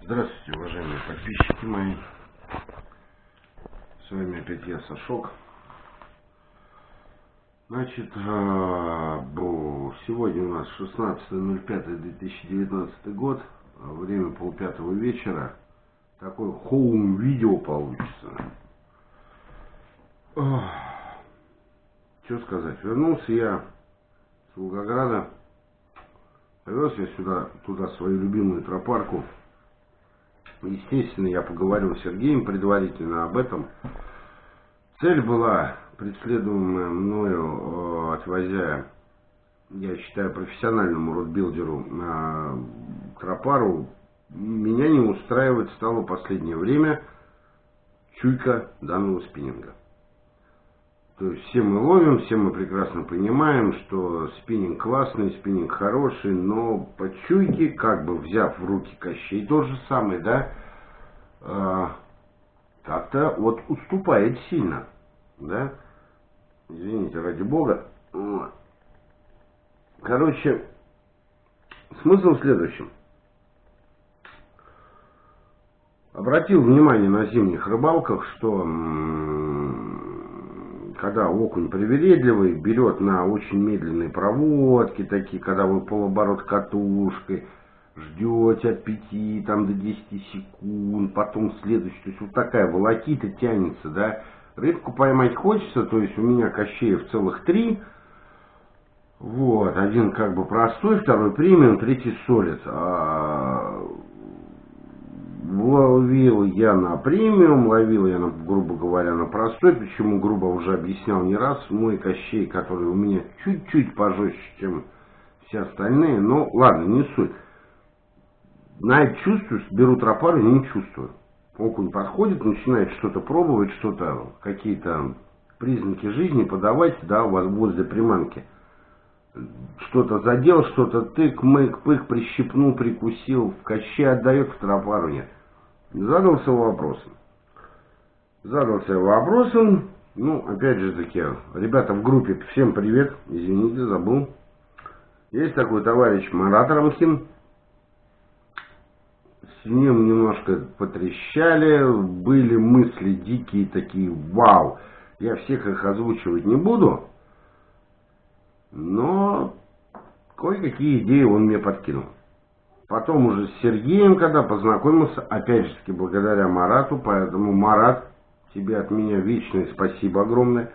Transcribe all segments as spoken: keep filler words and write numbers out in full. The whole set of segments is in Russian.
Здравствуйте, уважаемые подписчики мои. С вами опять я, Сашок. Значит, сегодня у нас шестнадцатое ноль пятое две тысячи девятнадцатый год. Время полпятого вечера. Такое хоум-видео получится. Что сказать? Вернулся я с Волгограда. Повез я сюда, туда свою любимую тропарку. Естественно, я поговорил с Сергеем предварительно об этом. Цель была, преследуемая мною, отвозя, я считаю, профессиональному ротбилдеру на тропару, меня не устраивает стало в последнее время чуйка данного спиннинга. То есть все мы ловим, все мы прекрасно понимаем, что спиннинг классный, спиннинг хороший, но по чуйке, как бы взяв в руки Кощей, то же самое, да, э, как-то вот уступает сильно, да, извините, ради бога. Короче, смысл в следующем. Обратил внимание на зимних рыбалках, что когда окунь привередливый, берет на очень медленные проводки, такие, когда вы полуоборот катушкой, ждете от пяти там, до десяти секунд, потом следующий, то есть вот такая волокита тянется, да, рыбку поймать хочется, то есть у меня Кощеев целых три, вот, один как бы простой, второй премиум, третий солид. А ловил я на премиум, ловил я, на, грубо говоря, на простой, почему, грубо уже объяснял не раз, мой Кощей, который у меня чуть-чуть пожестче, чем все остальные, но ладно, не суть. На это чувствую, беру тропару, я не чувствую. Окунь подходит, начинает что-то пробовать, что-то, какие-то признаки жизни подавать, да, возле приманки. Что-то задел, что-то тык, мык, пык, прищипнул, прикусил, в Кощей отдает, в тропару нет. Задался вопросом. Задался вопросом. Ну, опять же таки, ребята в группе, всем привет. Извините, забыл. Есть такой товарищ Марат Рамкин. С ним немножко потрещали. Были мысли дикие такие, вау. Я всех их озвучивать не буду. Но кое-какие идеи он мне подкинул. Потом уже с Сергеем, когда познакомился, опять же таки благодаря Марату, поэтому, Марат, тебе от меня вечное спасибо огромное.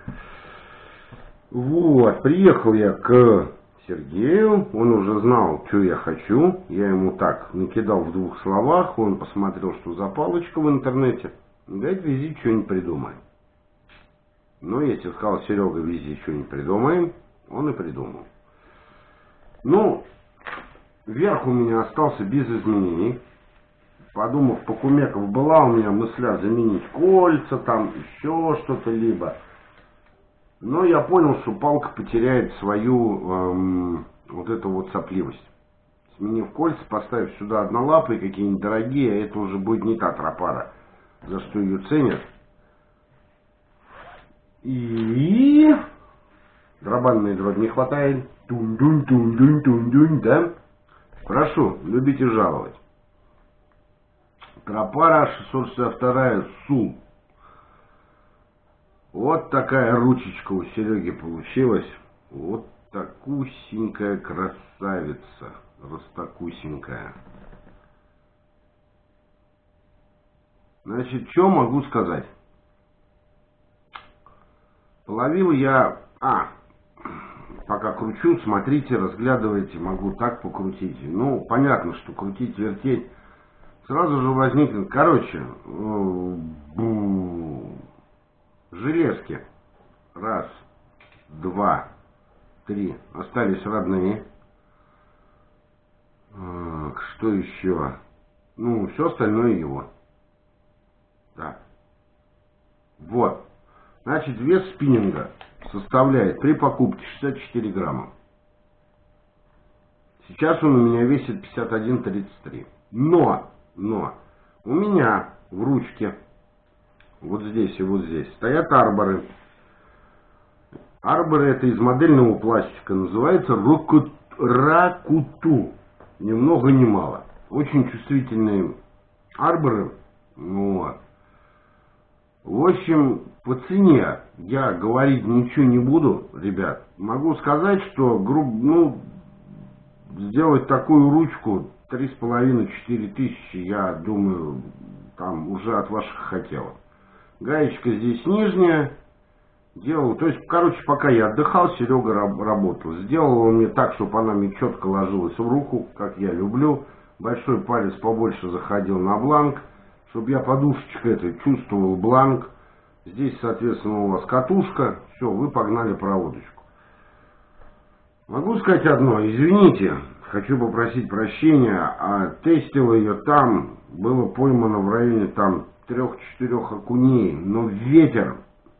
Вот, приехал я к Сергею, он уже знал, что я хочу, я ему так накидал в двух словах, он посмотрел, что за палочка в интернете, говорит, вези, что-нибудь придумаем. Ну, я тебе сказал, Серега, вези, что-нибудь придумаем, он и придумал. Ну, верх у меня остался без изменений. Подумав, покумеков была у меня мысля заменить кольца, там еще что-то либо. Но я понял, что палка потеряет свою эм, вот эту вот сопливость. Сменив кольца, поставив сюда однолапые какие-нибудь дорогие, это уже будет не та тропара, за что ее ценят. И дробальный дрот не хватает. Тун-дунь-тун-дунь-тун-дунь, да? Прошу, любите жаловать. Тропара шестьсот шестьдесят два Су. Вот такая ручечка у Сереги получилась. Вот такусенькая красавица. Растакусенькая. Значит, что могу сказать? Половил я... А, пока кручу, смотрите, разглядывайте, могу так покрутить. Ну, понятно, что крутить, вертеть. Сразу же возникнет, короче, железки. Раз, два, три. Остались родные. Что еще? Ну, все остальное его. Да. Вот. Значит, вес спиннинга составляет при покупке шестьдесят четыре грамма. Сейчас он у меня весит пятьдесят один тридцать три. Но, но, у меня в ручке, вот здесь и вот здесь, стоят арборы. Арборы это из модельного пластика, называется ракуту. Ни много ни мало. Очень чувствительные арборы. Вот. В общем, по цене я говорить ничего не буду, ребят. Могу сказать, что грубо, ну, сделать такую ручку три с половиной-четыре тысячи, я думаю, там уже от ваших хотело. Гаечка здесь нижняя. Делал, то есть, короче, пока я отдыхал, Серега работал. Сделал он мне так, чтобы она мне четко ложилась в руку, как я люблю. Большой палец побольше заходил на бланк, чтобы я подушечкой этой чувствовал бланк. Здесь, соответственно, у вас катушка. Все, вы погнали проводочку. Могу сказать одно, извините, хочу попросить прощения, а тестил ее там, было поймано в районе там трех-четырех окуней, но ветер,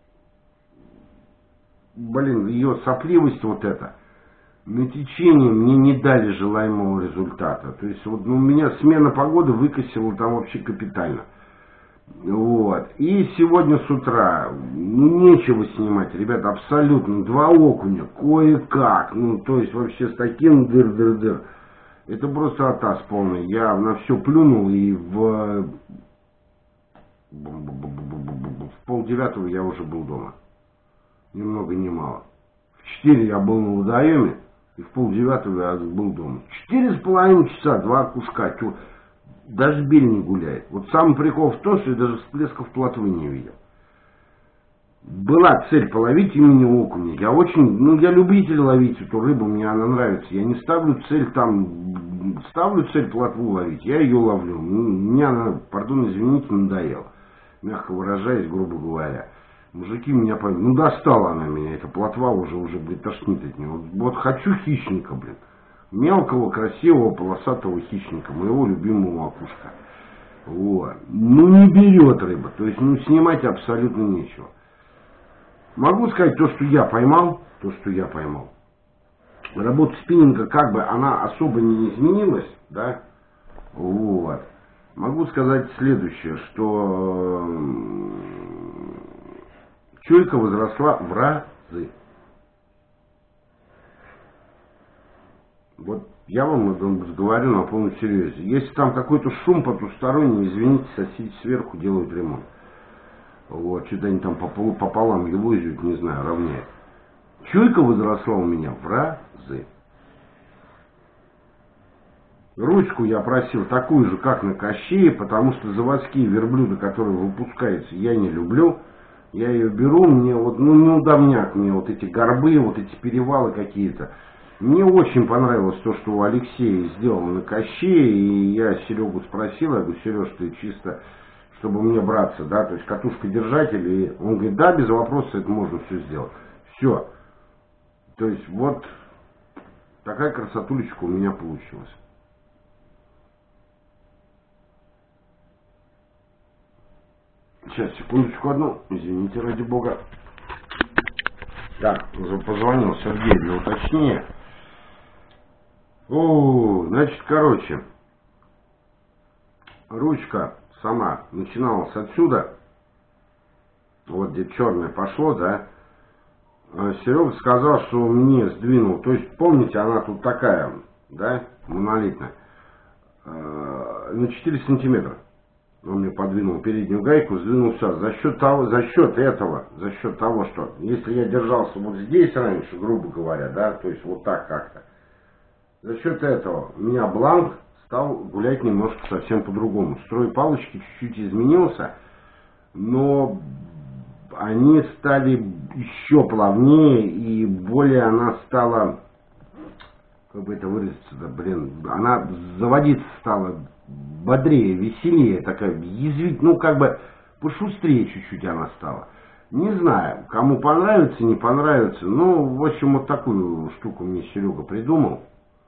блин, ее сопливость вот эта, на течение мне не дали желаемого результата. То есть вот ну, у меня смена погоды выкосила там вообще капитально. Вот. И сегодня с утра, ну нечего снимать, ребята, абсолютно. Два окуня, кое-как, ну то есть вообще с таким дыр-дыр-дыр. Это просто атас полный. Я на все плюнул и в, в полдевятого я уже был дома. Ни много ни мало. В четыре я был на водоеме, и в полдевятого я был дома. Четыре с половиной часа, два куска. Даже бель не гуляет. Вот самый прикол в том, что я даже всплесков плотвы не видел. Была цель половить именно окуня. Я очень, ну я любитель ловить эту рыбу, мне она нравится. Я не ставлю цель там, ставлю цель плотву ловить, я ее ловлю. Мне она, пардон, извините, надоела. Мягко выражаясь, грубо говоря. Мужики меня поймут. Ну достала она меня, эта плотва уже, уже, блин, тошнит от нее. Вот, вот хочу хищника, блин. Мелкого, красивого, полосатого хищника, моего любимого окушка. Вот. Ну не берет рыба, то есть ну снимать абсолютно нечего. Могу сказать то, что я поймал, то, что я поймал. Работа спиннинга как бы она особо не изменилась, да. Вот. Могу сказать следующее, что чуйка возросла в разы. Вот я вам говорю на полном серьезе. Если там какой-то шум потусторонний, извините, соседи сверху делают ремонт. Вот, что-то они там пополам его изют, не знаю, равняют. Чуйка возросла у меня в разы. Ручку я просил такую же, как на Кощее, потому что заводские верблюды, которые выпускаются, я не люблю. Я ее беру, мне вот, ну, неудобняк мне вот эти горбы, вот эти перевалы какие-то. Мне очень понравилось то, что у Алексея сделано на Кощее, и я Серегу спросил, я говорю, Сереж, ты чисто, чтобы мне браться, да, то есть катушка-держатель, и он говорит, да, без вопросов, это можно все сделать. Все. То есть вот такая красотулечка у меня получилась. Сейчас, секундочку одну, извините, ради бога. Так, позвонил Сергей для уточнения. О, значит, короче, ручка сама начиналась отсюда, вот где черное пошло, да. Серега сказал, что мне сдвинул, то есть, помните, она тут такая, да, монолитная, на четыре сантиметра. Он мне подвинул переднюю гайку, сдвинул все. За счет того, за счет этого, за счет того, что если я держался вот здесь раньше, грубо говоря, да, то есть вот так как-то, за счет этого у меня бланк стал гулять немножко совсем по-другому. Строй палочки чуть-чуть изменился, но они стали еще плавнее и более она стала, как бы это выразиться, да, блин, она заводиться стала бодрее, веселее, такая язвить, ну как бы пошустрее чуть-чуть она стала. Не знаю, кому понравится, не понравится, ну, в общем, вот такую штуку мне Серега придумал.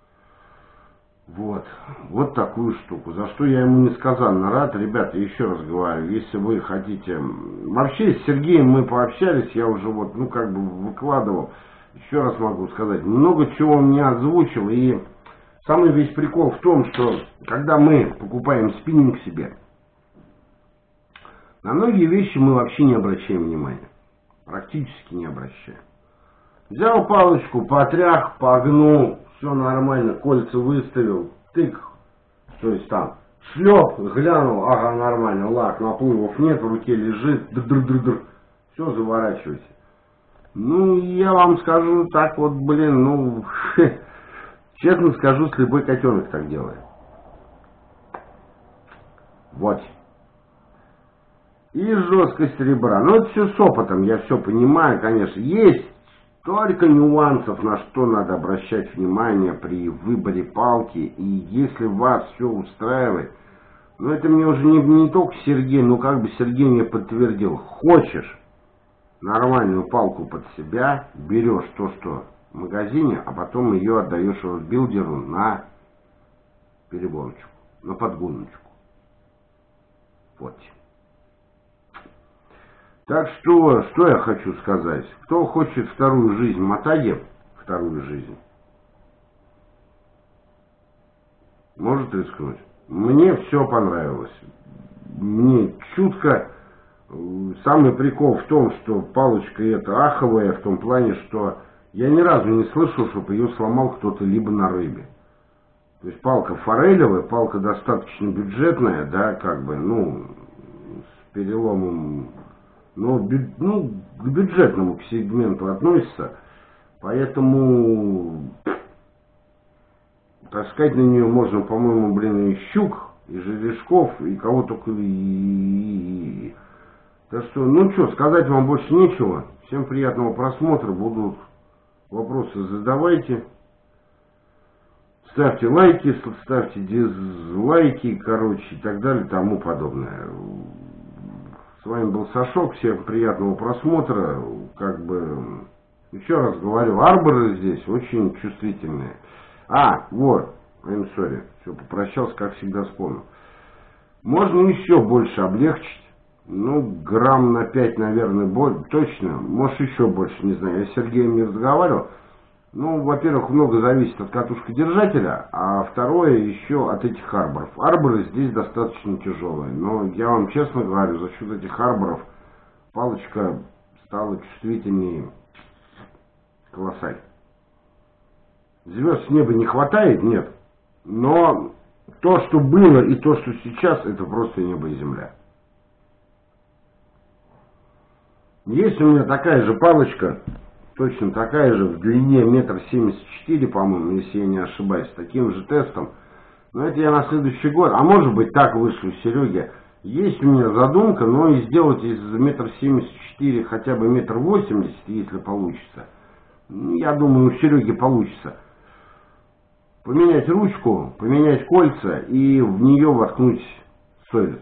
Вот, вот такую штуку, за что я ему несказанно рад. Ребята, еще раз говорю, если вы хотите... Вообще с Сергеем мы пообщались, я уже вот, ну как бы выкладывал. Еще раз могу сказать, много чего он мне озвучил. И самый весь прикол в том, что когда мы покупаем спиннинг себе, на многие вещи мы вообще не обращаем внимания. Практически не обращаем. Взял палочку, потрях, погнул, все нормально, кольца выставил, тык, то есть там шлеп, глянул, ага, нормально, лак, наплывов нет, в руке лежит, др-др-др-др, все, заворачивайте. Ну, я вам скажу так вот, блин, ну, честно скажу, слепой котенок так делает. Вот. И жесткость ребра. Ну, это все с опытом, я все понимаю, конечно. Есть столько нюансов, на что надо обращать внимание при выборе палки. И если вас все устраивает, ну, это мне уже не, не только Сергей, ну, как бы Сергей мне подтвердил. Хочешь нормальную палку под себя, берешь то, что в магазине, а потом ее отдаешь билдеру на переборочку, на подгоночку. Вот. Так что, что я хочу сказать. Кто хочет вторую жизнь Мотаги, вторую жизнь, может рискнуть. Мне все понравилось. Мне чутко. Самый прикол в том, что палочка эта аховая, в том плане, что я ни разу не слышал, чтобы ее сломал кто-то либо на рыбе. То есть палка форелевая, палка достаточно бюджетная, да, как бы, ну, с переломом. Но бю, ну, к бюджетному к сегменту относится, поэтому таскать на нее можно, по-моему, блин, и щук, и жерешков, и кого только, и, и, и. Так что, ну что, сказать вам больше нечего. Всем приятного просмотра, будут вопросы задавайте, ставьте лайки, ставьте дизлайки, короче, и так далее, и тому подобное. С вами был Сашок, всем приятного просмотра. Как бы, еще раз говорю, арборы здесь очень чувствительные. А, вот, I'm sorry, все, попрощался, как всегда вспомнил. Можно еще больше облегчить, ну, грамм на пять, наверное, боль, точно, может еще больше, не знаю, я с Сергеем не разговаривал. Ну, во-первых, много зависит от катушкодержателя, а второе еще от этих арборов. Арборы здесь достаточно тяжелые, но я вам честно говорю, за счет этих арборов палочка стала чувствительнее колоссально. Звезд с неба не хватает, нет, но то, что было и то, что сейчас, это просто небо и земля. Есть у меня такая же палочка, точно такая же, в длине метр семьдесят четыре, по-моему, если я не ошибаюсь, с таким же тестом. Но это я на следующий год, а может быть так вышло, Сереге. Есть у меня задумка, но и сделать из метр семьдесят четыре хотя бы метр восемьдесят, если получится. Я думаю, у Сереги получится. Поменять ручку, поменять кольца и в нее воткнуть солид.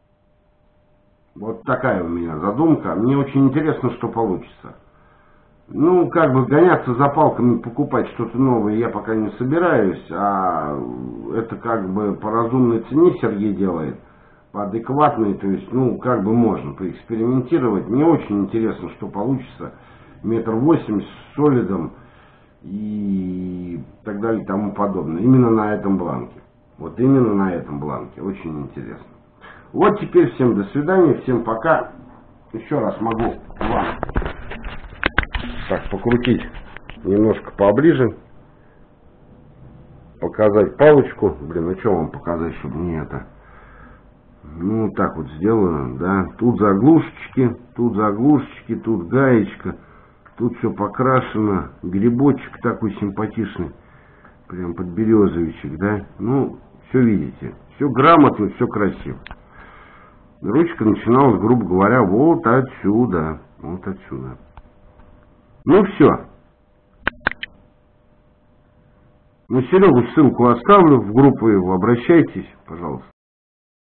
Вот такая у меня задумка. Мне очень интересно, что получится. Ну, как бы гоняться за палками, покупать что-то новое я пока не собираюсь, а это как бы по разумной цене Сергей делает, по адекватной, то есть, ну, как бы можно поэкспериментировать. Мне очень интересно, что получится. Метр восемьдесят с солидом и так далее и тому подобное. Именно на этом бланке. Вот именно на этом бланке. Очень интересно. Вот теперь всем до свидания, всем пока. Еще раз могу вам так покрутить немножко поближе, показать палочку. Блин, ну что вам показать, чтобы не это. Ну, так вот сделано, да. Тут заглушечки, тут заглушечки, тут гаечка. Тут все покрашено. Грибочек такой симпатичный. Прям под березовичек, да. Ну, все видите. Все грамотно, все красиво. Ручка начиналась, грубо говоря, вот отсюда. Вот отсюда. Ну все. На Серегу ссылку оставлю в группу его. Обращайтесь, пожалуйста.